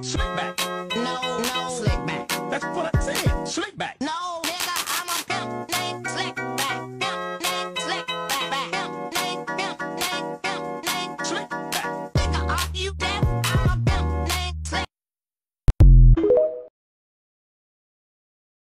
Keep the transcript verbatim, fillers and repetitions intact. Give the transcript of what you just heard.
Slick back. No, no. Slick back. That's what I said. Slick back.